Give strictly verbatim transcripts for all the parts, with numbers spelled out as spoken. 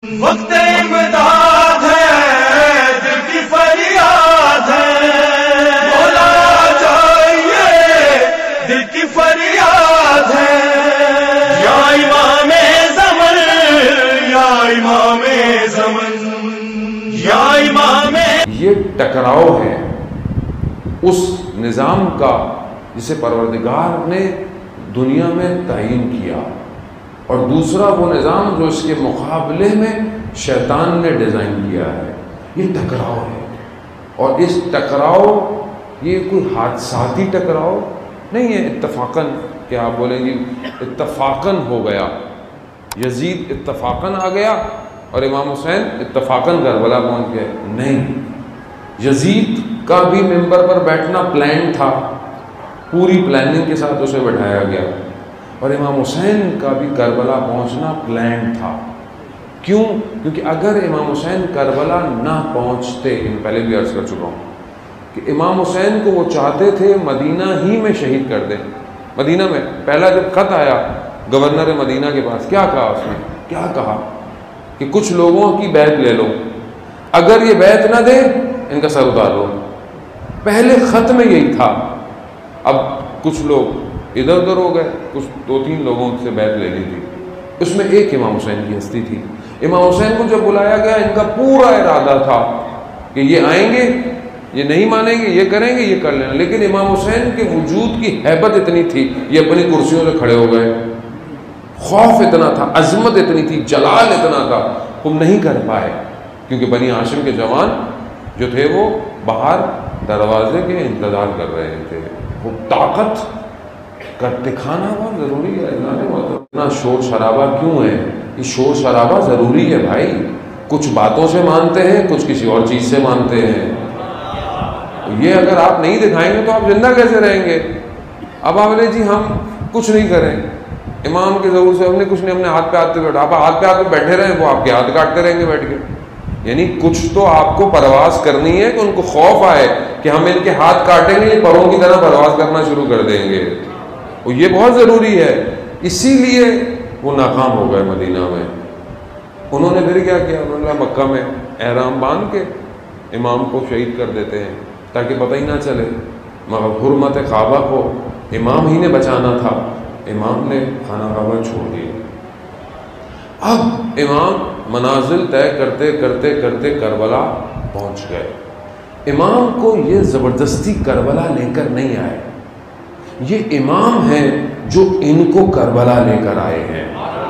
وقت امداد ہے، دل کی فریاد ہے، بولا جائیے دل کی فریاد ہے، یا امام زمن، یا امام زمن، یا امام۔ یہ ٹکراؤ ہے اس نظام کا جسے پروردگار نے دنیا میں تعین کیا، اور دوسرا وہ نظام جو اس کے مقابلے میں شیطان نے ڈیزائن کیا ہے۔ یہ ٹکراؤ ہے، اور اس ٹکراؤ یہ کوئی حادثاتی ٹکراؤ نہیں ہے اتفاقاً کہ آپ بولیں گے اتفاقاً ہو گیا، یزید اتفاقاً آ گیا اور امام حسین اتفاقاً کربلا پہنچ گئے، نہیں، یزید کا بھی ممبر پر بیٹھنا پلان تھا، پوری پلاننگ کے ساتھ اسے بٹھایا گیا، اور امام حسین کا بھی کربلا پہنچنا پلان تھا۔ کیوں؟ کیونکہ اگر امام حسین کربلا نہ پہنچتے، ان پہلے بھی عرض کر چکا ہوں کہ امام حسین کو وہ چاہتے تھے مدینہ ہی میں شہید کر دیں۔ مدینہ میں پہلا جب خط آیا گورنر مدینہ کے پاس، کیا کہا اس نے؟ کیا کہا کہ کچھ لوگوں کی بیعت لے لو، اگر یہ بیعت نہ دے ان کا سر اتار لو۔ پہلے خط میں یہی تھا۔ اب کچھ لوگ ادھر ادھر ہو گئے، کچھ دو تین لوگوں سے بیعت لے لی تھی، اس میں ایک امام حسین کی ہستی تھی۔ امام حسین کو جب بلایا گیا، ان کا پورا ارادہ تھا کہ یہ آئیں گے، یہ نہیں مانیں گے، یہ کریں گے، یہ کر لینا، لیکن امام حسین کے وجود کی ہیبت اتنی تھی، یہ اپنی کرسیوں سے کھڑے ہو گئے، خوف اتنا تھا، عظمت اتنی تھی، جلال اتنا تھا، وہ نہیں کر پائے، کیونکہ بنی ہاشم کے جوان جو تھے وہ باہر دروازے کے انتظار کر رہے تھے۔ وہ طاقت کا دکھانا بہت ضروری ہے۔ اتنا شور شرابہ کیوں ہے؟ یہ شور شرابہ ضروری ہے بھائی، کچھ باتوں سے مانتے ہیں، کچھ کسی اور چیز سے مانتے ہیں۔ یہ اگر آپ نہیں دکھائیں گے تو آپ زندہ کیسے رہیں گے؟ اب آپ بولے جی ہم کچھ نہیں کریں، امام کے ضرور سے ہم نے کچھ نہیں، ہم نے ہاتھ پہ ہاتھ پہ بیٹھا، آپ ہاتھ پہ ہاتھ پہ بیٹھے رہیں، وہ آپ کے ہاتھ کاٹتے رہیں گے بیٹھ کے۔ یعنی کچھ تو آپ کو پرواز کرنی ہے کہ ان کو خوف آئے کہ ہم ان کے ہاتھ کاٹیں گے، یہ پروں کی طرح پرواز کرنا شروع کر دیں گے، اور یہ بہت ضروری ہے۔ اسی لیے وہ ناکام ہو گئے مدینہ میں۔ انہوں نے پھر کیا کیا؟ انہوں نے مکہ میں احرام باندھ کے امام کو شہید کر دیتے ہیں تاکہ پتہ ہی نہ چلے، مگر حرمت کعبہ کو امام ہی نے بچانا تھا، امام نے خانہ کعبہ چھوڑ دیا۔ اب امام منازل طے کرتے کرتے کرتے کربلا پہنچ گئے۔ امام کو یہ زبردستی کربلا لے کر نہیں آئے، یہ امام ہیں جو ان کو کربلا لے کر آئے ہیں۔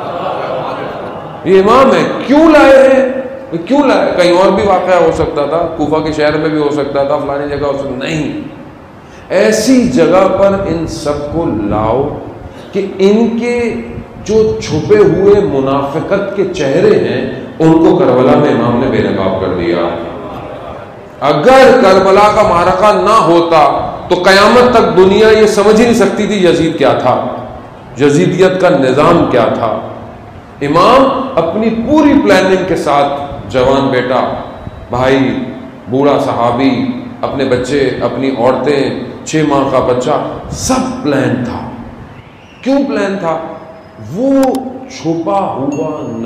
یہ امام ہیں، کیوں لائے ہیں؟ کیوں لائے؟ کہیں اور بھی واقعہ ہو سکتا تھا، کوفہ کے شہر میں بھی ہو سکتا تھا، فلانی جگہ ہو سکتا، نہیں، ایسی جگہ پر ان سب کو لاؤ کہ ان کے جو چھپے ہوئے منافقت کے چہرے ہیں ان کو کربلا میں امام نے بے نقاب کر دیا۔ اگر کربلا کا معرکہ نہ ہوتا تو قیامت تک دنیا یہ سمجھ ہی نہیں سکتی تھی یزید کیا تھا، یزیدیت کا نظام کیا تھا۔ امام اپنی پوری پلاننگ کے ساتھ، جوان بیٹا، بھائی، بوڑھا صحابی، اپنے بچے، اپنی عورتیں، چھ ماہ کا بچہ، سب پلان تھا۔ کیوں پلان تھا؟ وہ چھپا ہوا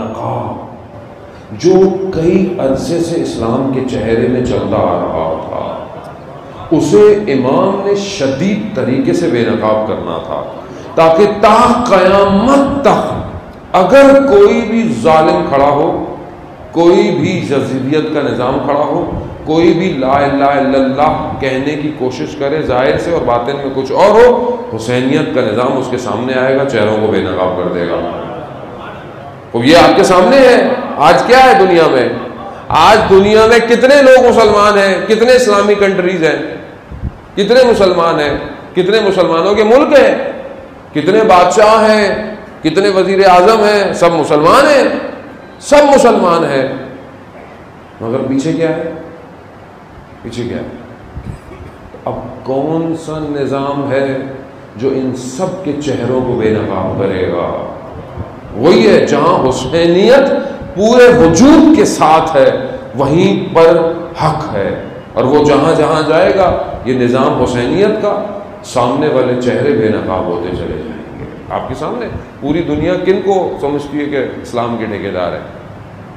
نقاب جو کئی عرصے سے اسلام کے چہرے میں چلتا آ رہا تھا، اسے امام نے شدید طریقے سے بے نقاب کرنا تھا، تاکہ تا قیامت تک اگر کوئی بھی ظالم کھڑا ہو، کوئی بھی یزیدیت کا نظام کھڑا ہو، کوئی بھی لا الہ الا اللہ کہنے کی کوشش کرے ظاہر سے اور باطن میں کچھ اور ہو، حسینیت کا نظام اس کے سامنے آئے گا، چہروں کو بے نقاب کر دے گا۔ تو یہ آپ کے سامنے ہے۔ آج کیا ہے دنیا میں؟ آج دنیا میں کتنے لوگ مسلمان ہیں؟ کتنے اسلامی کنٹریز ہیں؟ کتنے مسلمان ہیں؟ کتنے مسلمانوں کے ملک ہیں؟ کتنے بادشاہ ہیں؟ کتنے وزیر اعظم ہیں؟ سب مسلمان ہیں، سب مسلمان ہیں، مگر پیچھے کیا ہے؟ پیچھے کیا ہے؟ اب کون سا نظام ہے جو ان سب کے چہروں کو بے نقاب کرے گا؟ وہی ہے جہاں حسینیت پورے وجود کے ساتھ ہے، وہیں پر حق ہے، اور وہ جہاں جہاں جائے گا یہ نظام حسینیت کا، سامنے والے چہرے بے نقاب ہوتے چلے جائیں گے۔ آپ کے سامنے پوری دنیا کن کو سمجھتی ہے کہ اسلام کے ٹھیکیدار ہے؟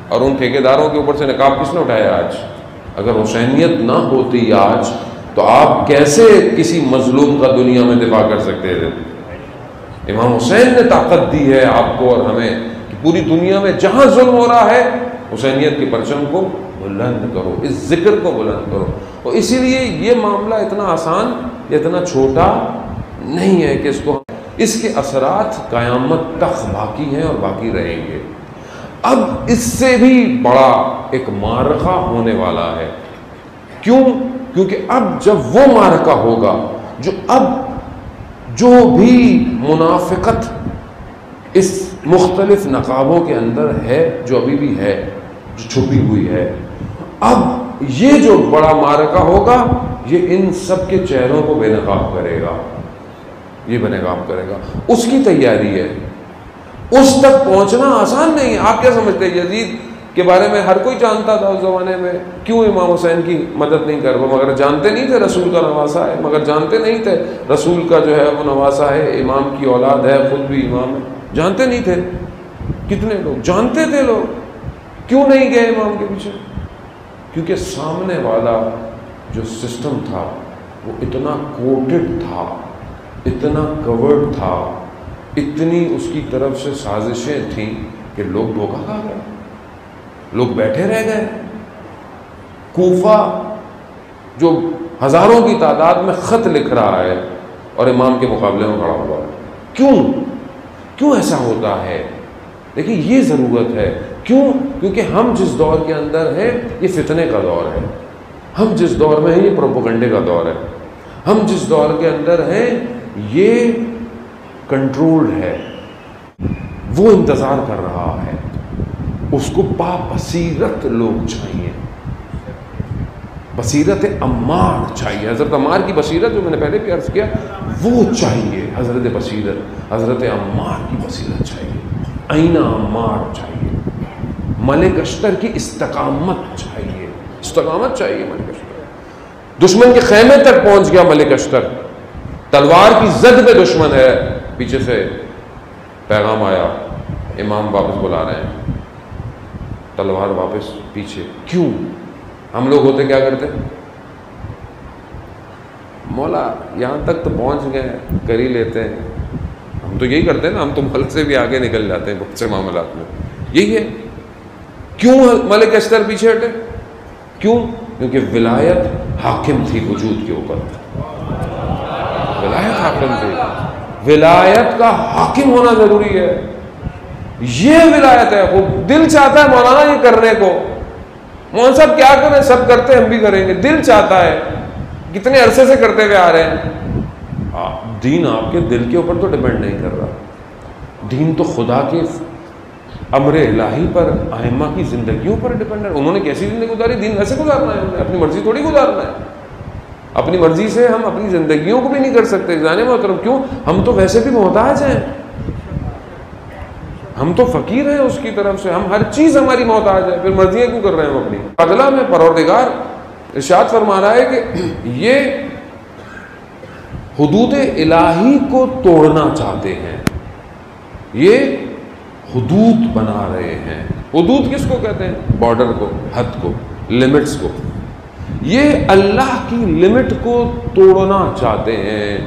اور ان ٹھیکیداروں کے اوپر سے نقاب کس نے اٹھایا آج؟ اگر حسینیت نہ ہوتی آج تو آپ کیسے کسی مظلوم کا دنیا میں دفاع کر سکتے تھے؟ امام حسین نے طاقت دی ہے آپ کو اور ہمیں کہ پوری دنیا میں جہاں ظلم ہو رہا ہے حسینیت کے پرچم کو بلند کرو، اس ذکر کو بلند کرو. اور اسی لیے یہ معاملہ اتنا آسان، اتنا چھوٹا نہیں ہے کہ اس کو اس کے اثرات قیامت تک باقی ہیں اور باقی رہیں گے. اب اس سے بھی بڑا ایک معرکہ ہونے والا ہے. کیوں؟ کیونکہ اب جب وہ معرکہ ہوگا جو اب جو بھی منافقت اس مختلف نقابوں کے اندر ہے، جو ابھی بھی ہے، جو چھپی ہوئی ہے، اب یہ جو بڑا معرکہ ہوگا یہ ان سب کے چہروں کو بے نقاب کرے گا، یہ بے نقاب کرے گا. اس کی تیاری ہے. اس تک پہنچنا آسان نہیں ہے. آپ کیا سمجھتے ہیں یزید کے بارے میں ہر کوئی جانتا تھا اس زمانے میں، کیوں امام حسین کی مدد نہیں کر رہا؟ مگر جانتے نہیں تھے رسول کا نواسا ہے، مگر جانتے نہیں تھے رسول کا جو ہے وہ نواسا ہے، امام کی اولاد ہے، خود بھی امام ہے. جانتے نہیں تھے. کتنے لوگ جانتے تھے. لوگ کیوں نہیں گئے امام کے پیچھے؟ کیونکہ سامنے والا جو سسٹم تھا وہ اتنا کوٹڈ تھا، اتنا کورڈ تھا، اتنی اس کی طرف سے سازشیں تھیں کہ لوگ دھوکہ کھا گئے، لوگ بیٹھے رہ گئے. کوفہ جو ہزاروں کی تعداد میں خط لکھ رہا ہے اور امام کے مقابلے میں کھڑا ہوا ہے. کیوں کیوں ایسا ہوتا ہے؟ دیکھیے یہ ضرورت ہے. کیوں؟ کیونکہ ہم جس دور کے اندر ہیں یہ فتنے کا دور ہے. ہم جس دور میں ہیں یہ پروپیگنڈے کا دور ہے. ہم جس دور کے اندر ہیں یہ کنٹرول ہے. وہ انتظار کر رہا ہے. اس کو با بصیرت لوگ چاہیے، بصیرت عمار چاہیے. حضرت عمار کی بصیرت جو میں نے پہلے بھی عرض کیا وہ چاہیے. حضرت بصیرت حضرت عمار کی بصیرت چاہیے. آئینہ عمار چاہیے. ملک اشتر کی استقامت چاہیے. استقامت چاہیے ملک اشتر. دشمن کے خیمے تک پہنچ گیا ملک اشتر، تلوار کی زد پہ دشمن ہے، پیچھے سے پیغام آیا امام واپس بلا رہے ہیں، تلوار واپس پیچھے. کیوں؟ ہم لوگ ہوتے کیا کرتے؟ مولا یہاں تک تو پہنچ گئے، کر ہی لیتے ہیں. ہم تو یہی کرتے ہیں نا، ہم تو ملک سے بھی آگے نکل جاتے ہیں بہت سے معاملات میں. یہی ہے. کیوں ملک اشتر پیچھے ہٹے؟ کیوں؟ کیونکہ ولایت حاکم تھی وجود کے اوپر. ولایت حاکم تھی. ولایت کا حاکم ہونا ضروری ہے. یہ ولایت ہے. وہ دل چاہتا ہے مولانا یہ کرنے کو، مولانا صاحب کیا کریں، سب کرتے ہم بھی کریں گے. دل چاہتا ہے، کتنے عرصے سے کرتے ہوئے آ رہے ہیں. دین آپ کے دل کے اوپر تو ڈیپینڈ نہیں کر رہا. دین تو خدا کے امر الہی پر، ائمہ کی زندگیوں پر ڈیپینڈ ہے. انہوں نے کیسی زندگی گزاری، دین ویسے گزارنا ہے. انہیں اپنی مرضی تھوڑی گزارنا ہے. اپنی مرضی سے ہم اپنی زندگیوں کو بھی نہیں کر سکتے. جانے محترم کیوں؟ ہم تو ویسے بھی محتاج ہیں. ہم تو فقیر ہیں اس کی طرف سے. ہم ہر چیز ہماری محتاج ہے. پھر مرضیاں کیوں کر رہے ہیں ہم اپنی؟ اگلا میں پروردگار ارشاد فرما رہا ہے کہ یہ حدود الہی کو توڑنا چاہتے ہیں. یہ حدود بنا رہے ہیں. حدود کس کو کہتے ہیں؟ بارڈر کو، حد کو، لمٹس کو. یہ اللہ کی لمٹ کو توڑنا چاہتے ہیں،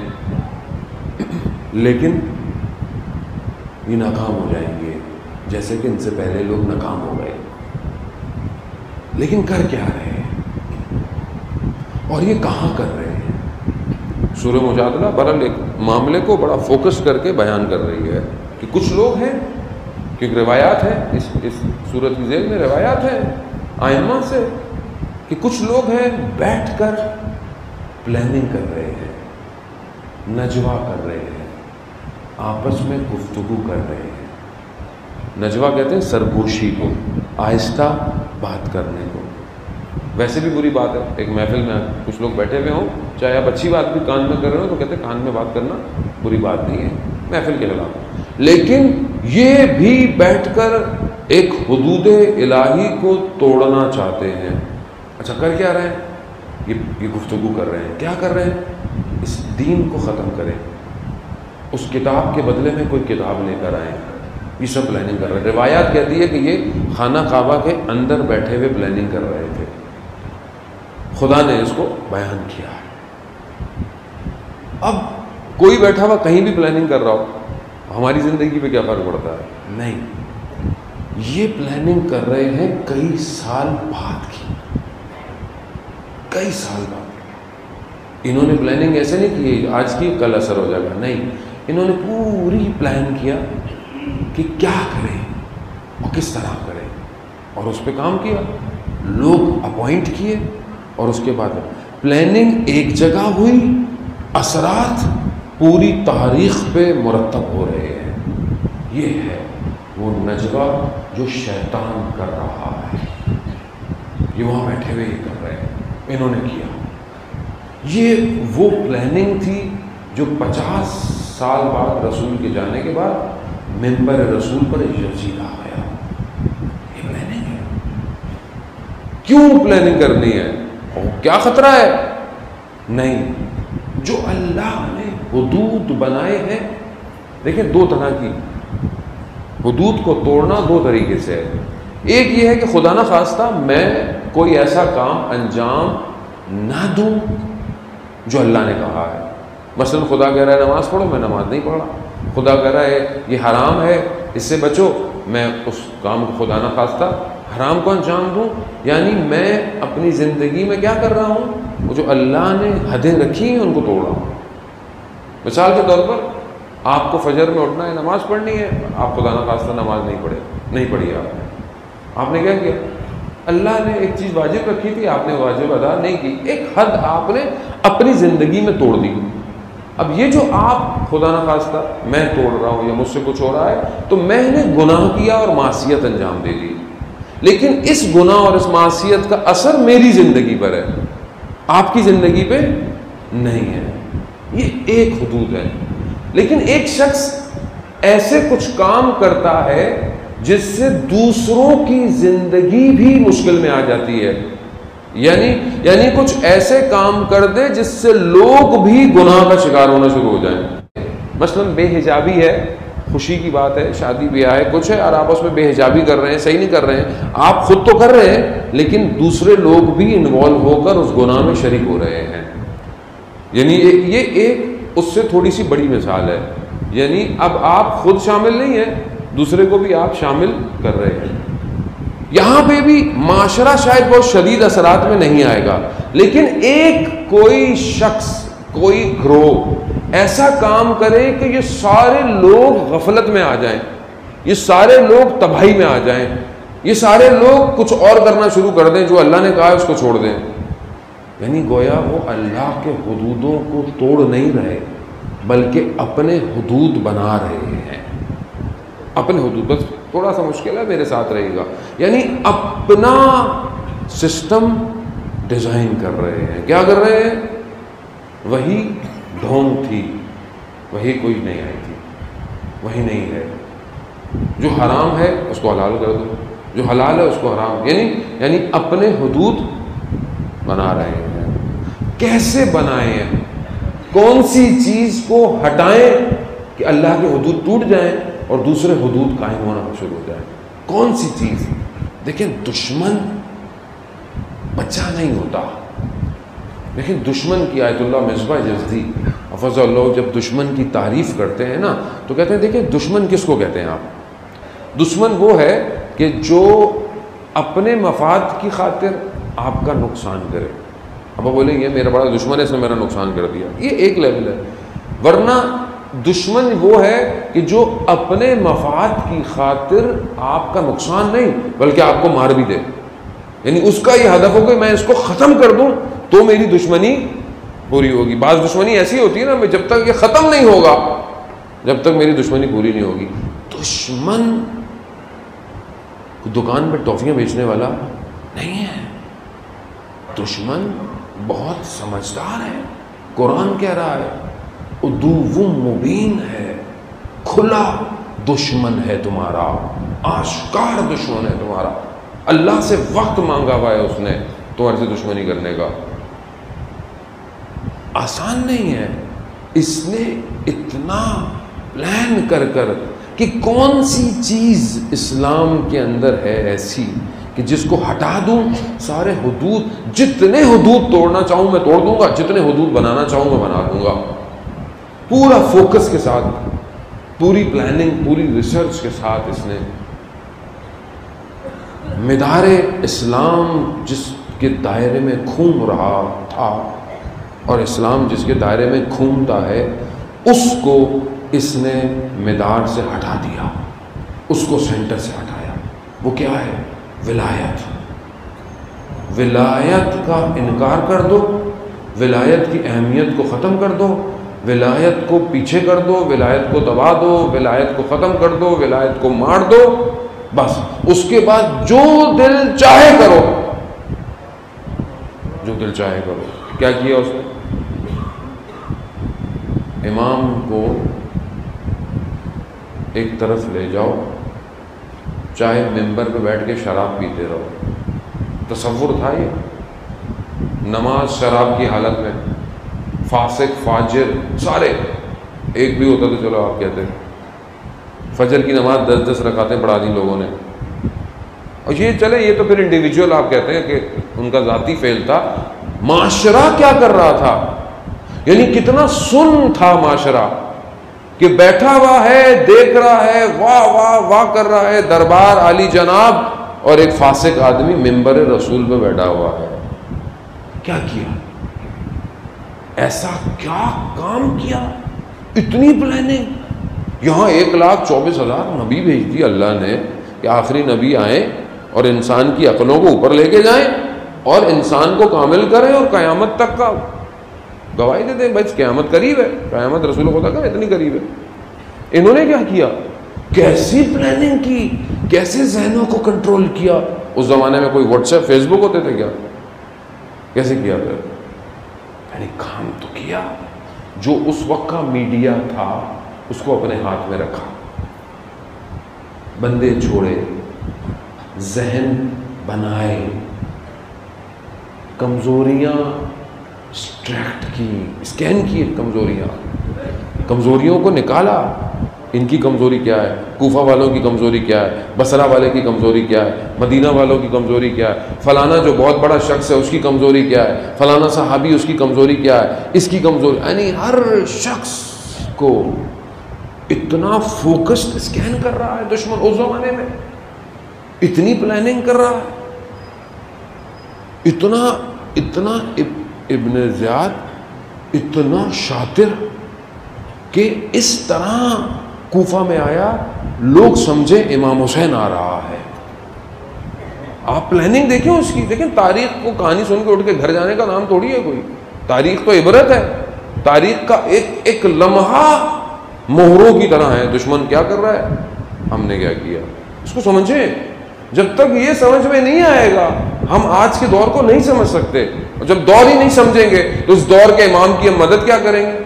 لیکن یہ ناکام ہو جائیں گے جیسے کہ ان سے پہلے لوگ ناکام ہو گئے. لیکن کر کیا رہے ہیں اور یہ کہاں کر رہے ہیں؟ سورہ مجادلہ برحال ایک معاملے کو بڑا فوکس کر کے بیان کر رہی ہے کہ کچھ لوگ ہیں، کیونکہ روایات ہیں اس اس سورت کی ذیل میں، روایات ہیں ائمہ سے کہ کچھ لوگ ہیں بیٹھ کر پلاننگ کر رہے ہیں، نجوا کر رہے ہیں، آپس میں گفتگو کر رہے ہیں. نجوا کہتے ہیں سرگوشی کو، آہستہ بات کرنے کو. ویسے بھی بری بات ہے. ایک محفل میں کچھ لوگ بیٹھے ہوئے ہوں، چاہے آپ اچھی بات بھی کان میں کر رہے ہو تو کہتے ہیں کان میں بات کرنا بری بات نہیں ہے محفل کے خلاف. لیکن یہ بھی بیٹھ کر ایک حدود الہی کو توڑنا چاہتے ہیں. اچھا کر کیا رہے ہیں؟ یہ یہ گفتگو کر رہے ہیں. کیا کر رہے ہیں؟ اس دین کو ختم کریں. اس کتاب کے بدلے میں کوئی کتاب لے کر آئیں. یہ سب پلاننگ کر رہے ہیں. روایات کہتی ہے کہ یہ خانہ کعبہ کے اندر بیٹھے ہوئے پلاننگ کر رہے تھے. خدا نے اس کو بیان کیا. اب کوئی بیٹھا ہوا کہیں بھی پلاننگ کر رہا ہو، ہماری زندگی پہ کیا فرق پڑتا ہے؟ نہیں، یہ پلاننگ کر رہے ہیں کئی سال بعد کی، کئی سال بعد. انہوں نے پلاننگ ایسے نہیں کی آج کی کل اثر ہو جائے گا، نہیں، انہوں نے پوری پلان کیا کہ کیا کریں اور کس طرح کریں، اور اس پہ کام کیا، لوگ اپوائنٹ کیے، اور اس کے بعد پلاننگ ایک جگہ ہوئی، اثرات پوری تاریخ پہ مرتب ہو رہے ہیں. یہ ہے وہ نجوہ جو شیطان کر رہا ہے. یہ وہاں بیٹھے ہوئے یہ کر رہے ہیں، انہوں نے کیا. یہ وہ پلاننگ تھی جو پچاس سال بعد رسول کے جانے کے بعد ممبر رسول پر یزید آ گیا. یہ پلاننگ ہے. کیوں پلاننگ کرنی ہے؟ اور کیا خطرہ ہے؟ نہیں، جو اللہ نے حدود بنائے ہیں، دیکھیں دو طرح کی حدود کو توڑنا دو طریقے سے ہے. ایک یہ ہے کہ خدا نہ خواستہ میں کوئی ایسا کام انجام نہ دوں جو اللہ نے کہا ہے. مثلا خدا کہہ رہا ہے نماز پڑھو، میں نماز نہیں پڑھ رہا. خدا کہہ رہا ہے یہ حرام ہے، اس سے بچو، میں اس کام کو خدا نہ خواستہ حرام کو انجام دوں. یعنی میں اپنی زندگی میں کیا کر رہا ہوں؟ وہ جو اللہ نے حدیں رکھی ہیں ان کو توڑ رہا ہوں. مثال کے طور پر آپ کو فجر میں اٹھنا ہے، نماز پڑھنی ہے، آپ خدا نہ خواستہ نماز نہیں پڑھے نہیں پڑھی آپ نے آپ نے کیا کیا؟ اللہ نے ایک چیز واجب رکھی تھی، آپ نے واجب ادا نہیں کی، ایک حد آپ نے اپنی زندگی میں توڑ دی. اب یہ جو آپ خدا نہ خواستہ میں توڑ رہا ہوں یا مجھ سے کچھ ہو رہا ہے، تو میں نے گناہ کیا اور معصیت انجام دے دی. لیکن اس گناہ اور اس معصیت کا اثر میری زندگی پر ہے، آپ کی زندگی پہ نہیں ہے. یہ ایک حدود ہے. لیکن ایک شخص ایسے کچھ کام کرتا ہے جس سے دوسروں کی زندگی بھی مشکل میں آ جاتی ہے. یعنی یعنی کچھ ایسے کام کر دے جس سے لوگ بھی گناہ کا شکار ہونا شروع ہو جائیں. مثلا بے حجابی ہے، خوشی کی بات ہے، شادی بیاہ ہے، کچھ ہے، اور آپ اس میں بے حجابی کر رہے ہیں، صحیح نہیں کر رہے ہیں. آپ خود تو کر رہے ہیں لیکن دوسرے لوگ بھی انوالو ہو کر اس گناہ میں شریک ہو رہے ہیں. یعنی یہ ایک اس سے تھوڑی سی بڑی مثال ہے. یعنی اب آپ خود شامل نہیں ہیں، دوسرے کو بھی آپ شامل کر رہے ہیں. یہاں پہ بھی معاشرہ شاید بہت شدید اثرات میں نہیں آئے گا، لیکن ایک کوئی شخص، کوئی گروہ ایسا کام کرے کہ یہ سارے لوگ غفلت میں آ جائیں، یہ سارے لوگ تباہی میں آ جائیں، یہ سارے لوگ کچھ اور کرنا شروع کر دیں جو اللہ نے کہا ہے اس کو چھوڑ دیں. یعنی گویا وہ اللہ کے حدودوں کو توڑ نہیں رہے بلکہ اپنے حدود بنا رہے ہیں. اپنے حدود، بس تھوڑا سا مشکل ہے، میرے ساتھ رہے گا. یعنی اپنا سسٹم ڈیزائن کر رہے ہیں. کیا کر رہے ہیں؟ وہی ڈھونگ تھی، وہی کوئی نہیں آئی تھی، وہی نہیں ہے. جو حرام ہے اس کو حلال کر دو، جو حلال ہے اس کو حرام. یعنی یعنی اپنے حدود بنا رہے ہیں. کیسے بنائیں؟ کون سی چیز کو ہٹائیں کہ اللہ کے حدود ٹوٹ جائیں اور دوسرے حدود قائم ہونا شروع ہو جائیں؟ کون سی چیز؟ دیکھیں دشمن بچہ نہیں ہوتا. لیکن دشمن کی آیت اللہ مصباح جزدی حفظ اللہ جب دشمن کی تعریف کرتے ہیں نا تو کہتے ہیں دیکھیں دشمن کس کو کہتے ہیں آپ؟ دشمن وہ ہے کہ جو اپنے مفاد کی خاطر آپ کا نقصان کرے. اب آپ بولیں یہ میرا بڑا دشمن ہے، اس نے میرا نقصان کر دیا، یہ ایک لیول ہے. ورنہ دشمن وہ ہے کہ جو اپنے مفاد کی خاطر آپ کا نقصان نہیں بلکہ آپ کو مار بھی دے. یعنی اس کا یہ ہدف ہو کہ میں اس کو ختم کر دوں تو میری دشمنی پوری ہوگی. بعض دشمنی ایسی ہوتی ہے نا جب تک یہ ختم نہیں ہوگا، جب تک میری دشمنی پوری نہیں ہوگی. دشمن دکان پہ ٹافیاں بیچنے والا نہیں ہے. دشمن بہت سمجھدار ہے. قرآن کہہ رہا ہے عدو مبین ہے، کھلا دشمن ہے تمہارا، آشکار دشمن ہے تمہارا. اللہ سے وقت مانگا ہوا ہے اس نے تمہارے سے دشمنی کرنے کا. آسان نہیں ہے. اس نے اتنا پلان کر کر کہ کون سی چیز اسلام کے اندر ہے ایسی کہ جس کو ہٹا دوں سارے حدود، جتنے حدود توڑنا چاہوں میں توڑ دوں گا، جتنے حدود بنانا چاہوں میں بنا دوں گا، پورا فوکس کے ساتھ، پوری پلاننگ، پوری ریسرچ کے ساتھ اس نے مدار اسلام جس کے دائرے میں گھوم رہا تھا اور اسلام جس کے دائرے میں گھومتا ہے اس کو اس نے مدار سے ہٹا دیا، اس کو سینٹر سے ہٹایا۔ وہ کیا ہے؟ ولایت۔ ولایت کا انکار کر دو، ولایت کی اہمیت کو ختم کر دو، ولایت کو پیچھے کر دو، ولایت کو دبا دو، ولایت کو ختم کر دو، ولایت کو مار دو، بس اس کے بعد جو دل چاہے کرو، جو دل چاہے کرو۔ کیا کیا اس نے؟ امام کو ایک طرف لے جاؤ، چاہے ممبر پہ بیٹھ کے شراب پیتے رہو۔ تصور تھا یہ؟ نماز شراب کی حالت میں، فاسق فاجر سارے، ایک بھی ہوتا تو چلو آپ کہتے فجر کی نماز دس دس رکعتیں پڑھا دی لوگوں نے، اور یہ چلے یہ تو پھر انڈیویجول آپ کہتے ہیں کہ ان کا ذاتی فعل تھا۔ معاشرہ کیا کر رہا تھا؟ یعنی کتنا سن تھا معاشرہ کہ بیٹھا ہوا ہے، دیکھ رہا ہے، واہ واہ واہ کر رہا ہے، دربار عالی جناب، اور ایک فاسق آدمی ممبر رسول پہ بیٹھا ہوا ہے۔ کیا کیا؟ ایسا کیا کام کیا؟ اتنی پلاننگ۔ یہاں ایک لاکھ چوبیس ہزار نبی بھیج دی اللہ نے کہ آخری نبی آئیں اور انسان کی عقلوں کو اوپر لے کے جائیں اور انسان کو کامل کریں اور قیامت تک کا گواہی دے دیں بس قیامت قریب ہے، قیامت رسول خدا کا اتنی قریب ہے۔ انہوں نے کیا کیا؟ کیسی پلاننگ کی، کیسے ذہنوں کو کنٹرول کیا۔ اس زمانے میں کوئی واٹس ایپ فیس بک ہوتے تھے کیا؟ کیسے کیا پھر؟ یعنی کام تو کیا، جو اس وقت کا میڈیا تھا اس کو اپنے ہاتھ میں رکھا، بندے چھوڑے، ذہن بنائے، کمزوریاں اسٹریکٹ کی، اسکین کی کمزوریاں، کمزوریوں کو نکالا۔ ان کی کمزوری کیا ہے، کوفہ والوں کی کمزوری کیا ہے، بصرہ والے کی کمزوری کیا ہے، مدینہ والوں کی کمزوری کیا ہے، فلانا جو بہت بڑا شخص ہے اس کی کمزوری کیا ہے، فلانا صحابی اس کی کمزوری کیا ہے، اس کی کمزوری، یعنی ہر شخص کو اتنا فوکسڈ اسکین کر رہا ہے دشمن اس زمانے میں، اتنی پلاننگ کر رہا ہے، اتنا اتنا ابن زیاد اتنا شاطر کہ اس طرح کوفہ میں آیا، لوگ سمجھے امام حسین آ رہا ہے۔ آپ پلاننگ دیکھیں اس کی، دیکھیں تاریخ کو کہانی سن کے اٹھ کے گھر جانے کا نام تھوڑی ہے کوئی، تاریخ تو عبرت ہے، تاریخ کا ایک ایک لمحہ مہروں کی طرح ہے۔ دشمن کیا کر رہا ہے، ہم نے کیا کیا، اس کو سمجھیں۔ جب تک یہ سمجھ میں نہیں آئے گا ہم آج کے دور کو نہیں سمجھ سکتے، اور جب دور ہی نہیں سمجھیں گے تو اس دور کے امام کی ہم مدد کیا کریں گے؟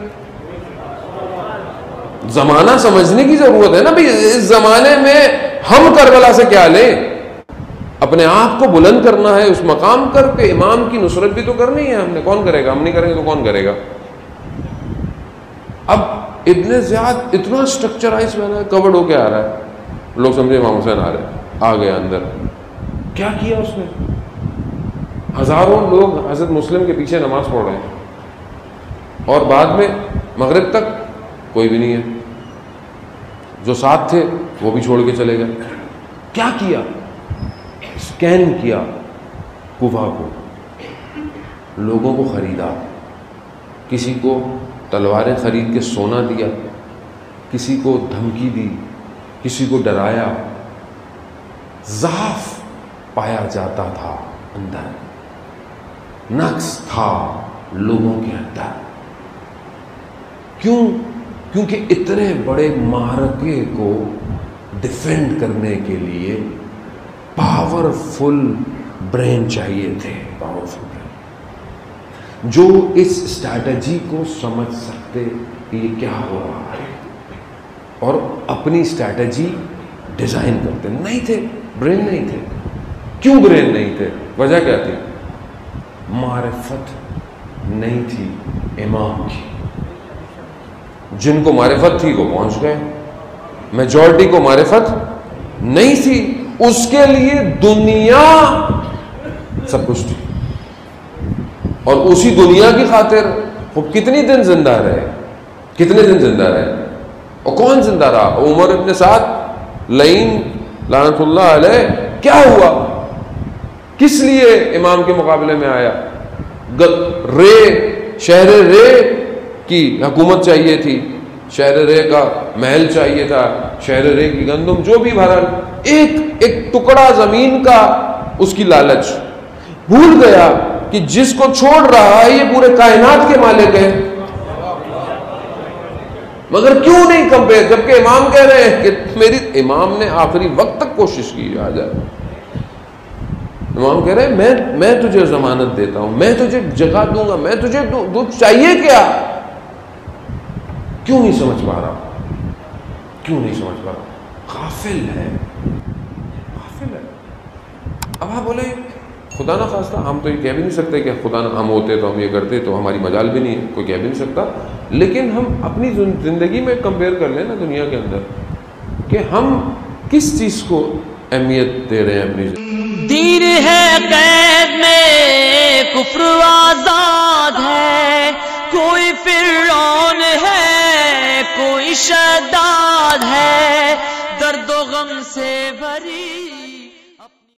زمانہ سمجھنے کی ضرورت ہے نا بھائی، اس زمانے میں ہم کربلا سے کیا لیں؟ اپنے آپ کو بلند کرنا ہے اس مقام کر کے، امام کی نصرت بھی تو کرنی ہے ہم نے، کون کرے گا؟ ہم نہیں کریں گے تو کون کرے گا؟ اب ابن زیاد اتنا اسٹرکچرائز میں کورڈ ہو کے آ رہا ہے، لوگ سمجھے امام حسین آ رہے ہیں، آ گیا اندر۔ کیا کیا اس نے؟ ہزاروں لوگ حضرت مسلم کے پیچھے نماز پڑھ رہے ہیں، اور بعد میں مغرب تک کوئی بھی نہیں ہے، جو ساتھ تھے وہ بھی چھوڑ کے چلے گئے۔ کیا کیا؟ اسکین کیا کوفہ کو، لوگوں کو خریدا، کسی کو تلواریں خرید کے سونا دیا، کسی کو دھمکی دی، کسی کو ڈرایا، ضعف پایا جاتا تھا اندر، نقص تھا لوگوں کے اندر۔ کیوں؟ کیونکہ اتنے بڑے معرکے کو ڈیفینڈ کرنے کے لیے پاورفل برین چاہیے تھے، پاورفل برین جو اس اسٹریٹجی کو سمجھ سکتے کہ یہ کیا ہو رہا ہے اور اپنی اسٹریٹجی ڈیزائن کرتے۔ نہیں تھے، برین نہیں تھے۔ کیوں برین نہیں تھے؟ وجہ کیا تھی؟ معرفت نہیں تھی امام کی۔ جن کو معرفت تھی وہ پہنچ گئے، میجورٹی کو معرفت نہیں تھی، اس کے لیے دنیا سب کچھ تھی، اور اسی دنیا کی خاطر وہ کتنی دن زندہ رہے، کتنے دن زندہ رہے، اور کون زندہ رہا؟ عمر ابن سعد لعین لعنت اللہ علیہ، کیا ہوا؟ کس لیے امام کے مقابلے میں آیا؟ رے شہر رے کی حکومت چاہیے تھی، شہر رے کا محل چاہیے تھا، شہر رے کی گندم، جو بھی بہرحال ایک ایک ٹکڑا زمین کا اس کی لالچ، بھول گیا کہ جس کو چھوڑ رہا ہے یہ پورے کائنات کے مالک ہے۔ مگر کیوں نہیں کمپیئر، جبکہ امام کہہ رہے ہیں کہ میری، امام نے آخری وقت تک کوشش کی آ جائے، امام کہہ رہے ہیں میں میں تجھے ضمانت دیتا ہوں، میں تجھے جگہ دوں گا، میں تجھے دودھ چاہیے کیا؟ کیوں نہیں سمجھ پا رہا؟ کیوں نہیں سمجھ پا رہا؟ غافل ہے، غافل ہے۔ اب آپ بولے خدا نہ خواستہ، ہم تو یہ کہہ بھی نہیں سکتے کہ خدا نہ ہم ہوتے تو ہم یہ کرتے، تو ہماری مجال بھی نہیں ہے، کوئی کہہ بھی نہیں سکتا، لیکن ہم اپنی زندگی میں کمپیئر کر لیں نا دنیا کے اندر کہ ہم کس چیز کو اہمیت دے رہے ہیں اپنی زندگی۔ دین ہے قید میں، کفر آزاد ہے، کوئی فرعون ہے، کوئی شداد ہے، درد و غم سے بھری